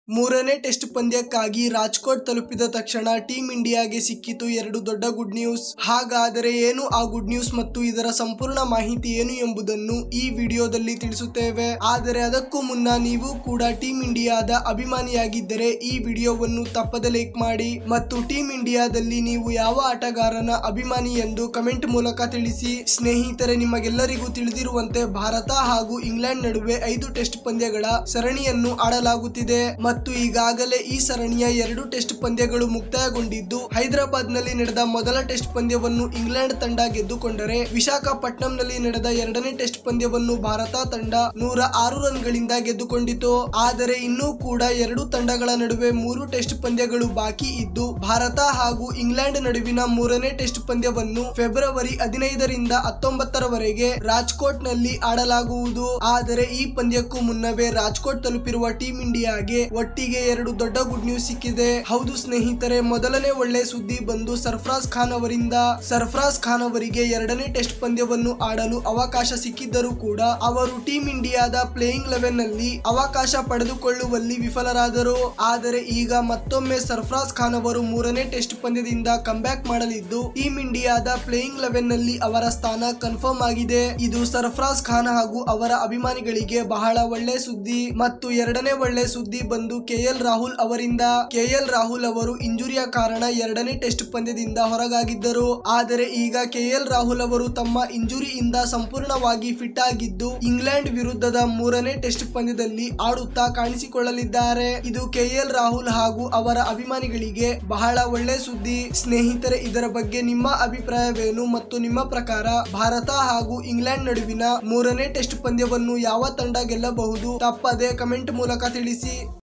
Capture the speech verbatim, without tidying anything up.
ಮೂರನೇ ಟೆಸ್ಟ್ ಪಂದ್ಯಕ್ಕಾಗಿ ರಾಜ್ಕೋಟ್ ತಲುಪಿದ ತಕ್ಷಣ ಟೀಂ ಇಂಡಿಯಾಗೆ ಸಿಕ್ಕಿತು ಎರಡು ದೊಡ್ಡ ಗುಡ್ ನ್ಯೂಸ್. ಹಾಗಾದರೆ ಏನು ಆ ಗುಡ್ ನ್ಯೂಸ್ ಮತ್ತು ಇದರ ಸಂಪೂರ್ಣ ಮಾಹಿತಿ ಏನು ಎಂಬುದನ್ನು ಈ ವಿಡಿಯೋದಲ್ಲಿ ತಿಳಿಸುತ್ತೇವೆ. ಆದರೆ ಅದಕ್ಕೂ ಮುನ್ನ ನೀವು ಕೂಡ ಟೀಂ ಇಂಡಿಯಾದ ಅಭಿಮಾನಿಯಾಗಿದ್ದರೆ ಈ ವಿಡಿಯೋವನ್ನು ತಪ್ಪದೆ ಲೈಕ್ ಮಾಡಿ ಮತ್ತು ಟೀಂ ಇಂಡಿಯಾದಲ್ಲಿ ನೀವು ಯಾವ ಆಟಗಾರನ ಅಭಿಮಾನಿ ಎಂದು ಕಮೆಂಟ್ ಮೂಲಕ ತಿಳಿಸಿ. ಸ್ನೇಹಿತರೆ, ನಿಮಗೆಲ್ಲರಿಗೂ ತಿಳಿದಿರುವಂತೆ ಭಾರತ ಹಾಗೂ ಇಂಗ್ಲೆಂಡ್ ನಡುವೆ ಐದು ಟೆಸ್ಟ್ ಪಂದ್ಯಗಳ ಸರಣಿಯನ್ನು ಆಡಲಾಗುತ್ತಿದೆ ಮತ್ತು ಈಗಾಗಲೇ ಈ ಸರಣಿಯ ಎರಡು ಟೆಸ್ಟ್ ಪಂದ್ಯಗಳು ಮುಕ್ತಾಯಗೊಂಡಿದ್ದು, ಹೈದರಾಬಾದ್ ನಲ್ಲಿ ನಡೆದ ಮೊದಲ ಟೆಸ್ಟ್ ಪಂದ್ಯವನ್ನು ಇಂಗ್ಲೆಂಡ್ ತಂಡ ಗೆದ್ದುಕೊಂಡರೆ ವಿಶಾಖಪಟ್ಟಣಂನಲ್ಲಿ ನಡೆದ ಎರಡನೇ ಟೆಸ್ಟ್ ಪಂದ್ಯವನ್ನು ಭಾರತ ತಂಡ ನೂರ ಆರು ರನ್ ಗಳಿಂದ ಗೆದ್ದುಕೊಂಡಿತು. ಆದರೆ ಇನ್ನೂ ಕೂಡ ಎರಡು ತಂಡಗಳ ನಡುವೆ ಮೂರು ಟೆಸ್ಟ್ ಪಂದ್ಯಗಳು ಬಾಕಿ ಇದ್ದು, ಭಾರತ ಹಾಗೂ ಇಂಗ್ಲೆಂಡ್ ನಡುವಿನ ಮೂರನೇ ಟೆಸ್ಟ್ ಪಂದ್ಯವನ್ನು ಫೆಬ್ರವರಿ ಹದಿನೈದರಿಂದ ಹತ್ತೊಂಬತ್ತರವರೆಗೆ ರಾಜ್ಕೋಟ್ ನಲ್ಲಿ ಆಡಲಾಗುವುದು. ಆದರೆ ಈ ಪಂದ್ಯಕ್ಕೂ ಮುನ್ನವೇ ರಾಜ್ಕೋಟ್ ತಲುಪಿರುವ ಟೀಂ ಇಂಡಿಯಾಗೆ ಒಟ್ಟಿಗೆ ಎರಡು ದೊಡ್ಡ ಗುಡ್ ನ್ಯೂಸ್ ಸಿಕ್ಕಿದೆ. ಹೌದು ಸ್ನೇಹಿತರೆ, ಮೊದಲನೇ ಒಳ್ಳೆ ಸುದ್ದಿ ಬಂದು ಸರ್ಫರಾಜ್ ಖಾನ್ ಅವರಿಂದ. ಸರ್ಫರಾಜ್ ಖಾನ್ ಅವರಿಗೆ ಎರಡನೇ ಟೆಸ್ಟ್ ಪಂದ್ಯವನ್ನು ಆಡಲು ಅವಕಾಶ ಸಿಕ್ಕಿದ್ದರೂ ಕೂಡ ಅವರು ಟೀಂ ಇಂಡಿಯಾದ ಪ್ಲೇಯಿಂಗ್ ಲೆವೆನ್ ನಲ್ಲಿ ಅವಕಾಶ ಪಡೆದುಕೊಳ್ಳುವಲ್ಲಿ ವಿಫಲರಾದರು. ಆದರೆ ಈಗ ಮತ್ತೊಮ್ಮೆ ಸರ್ಫರಾಜ್ ಖಾನ್ ಅವರು ಮೂರನೇ ಟೆಸ್ಟ್ ಪಂದ್ಯದಿಂದ ಕಂಬ್ಯಾಕ್ ಮಾಡಲಿದ್ದು, ಟೀಂ ಇಂಡಿಯಾದ ಪ್ಲೇಯಿಂಗ್ ಲೆವೆನ್ ನಲ್ಲಿ ಅವರ ಸ್ಥಾನ ಕನ್ಫರ್ಮ್ ಆಗಿದೆ. ಇದು ಸರ್ಫರಾಜ್ ಖಾನ್ ಹಾಗೂ ಅವರ ಅಭಿಮಾನಿಗಳಿಗೆ ಬಹಳ ಒಳ್ಳೆ ಸುದ್ದಿ. ಮತ್ತು ಎರಡನೇ ಒಳ್ಳೆ ಸುದ್ದಿ ಬಂದು ಕೆಎಲ್ ರಾಹುಲ್ ಅವರಿಂದ. ಕೆಎಲ್ ರಾಹುಲ್ ಅವರು ಇಂಜುರಿಯ ಕಾರಣ ಎರಡನೇ ಟೆಸ್ಟ್ ಪಂದ್ಯದಿಂದ ಹೊರಗಾಗಿದ್ದರು. ಆದರೆ ಈಗ ಕೆಎಲ್ ರಾಹುಲ್ ಅವರು ತಮ್ಮ ಇಂಜುರಿಯಿಂದ ಸಂಪೂರ್ಣವಾಗಿ ಫಿಟ್ ಆಗಿದ್ದು, ಇಂಗ್ಲೆಂಡ್ ವಿರುದ್ಧದ ಮೂರನೇ ಟೆಸ್ಟ್ ಪಂದ್ಯದಲ್ಲಿ ಆಡುತ್ತಾ ಕಾಣಿಸಿಕೊಳ್ಳಲಿದ್ದಾರೆ. ಇದು ಕೆಎಲ್ ರಾಹುಲ್ ಹಾಗೂ ಅವರ ಅಭಿಮಾನಿಗಳಿಗೆ ಬಹಳ ಒಳ್ಳೆ ಸುದ್ದಿ. ಸ್ನೇಹಿತರೆ, ಇದರ ಬಗ್ಗೆ ನಿಮ್ಮ ಅಭಿಪ್ರಾಯವೇನು ಮತ್ತು ನಿಮ್ಮ ಪ್ರಕಾರ ಭಾರತ ಹಾಗೂ ಇಂಗ್ಲೆಂಡ್ ನಡುವಿನ ಮೂರನೇ ಟೆಸ್ಟ್ ಪಂದ್ಯವನ್ನು ಯಾವ ತಂಡ ಗೆಲ್ಲಬಹುದು? ತಪ್ಪದೆ ಕಮೆಂಟ್ ಮೂಲಕ ತಿಳಿಸಿ.